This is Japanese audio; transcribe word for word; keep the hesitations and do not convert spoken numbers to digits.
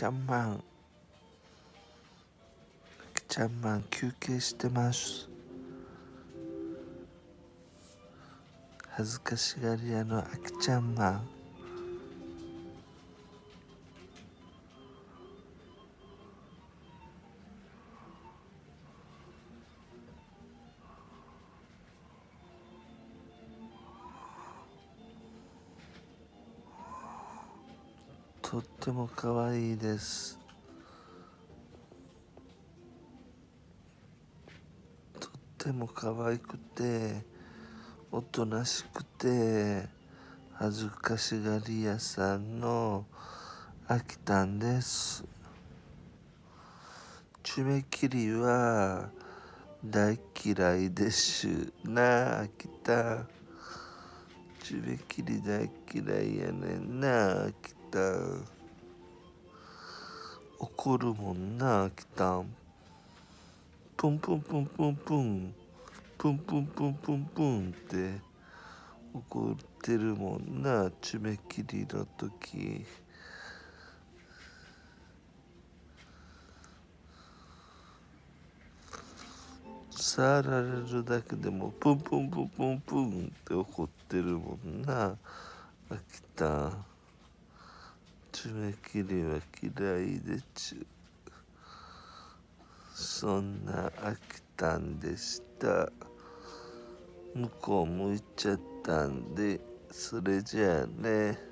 ちゃんマン、あきちゃんマン休憩してます。恥ずかしがり屋のあきちゃんマン。とっても可愛いです。とっても可愛くておとなしくて恥ずかしがり屋さんのあきたんです。爪切りは大嫌いですなあきたん。爪切り大嫌いやねんなあきたん。怒るもんなあきたん。プンプンプンプンプンプンプンプンプンプンって怒ってるもんな、爪切りの時。触られるだけでもプンプンプンプンプンって怒ってるもんな、あきたん。爪切りは嫌いでちゅ。そんなあきたんでした。向こう向いちゃったんで、それじゃあね。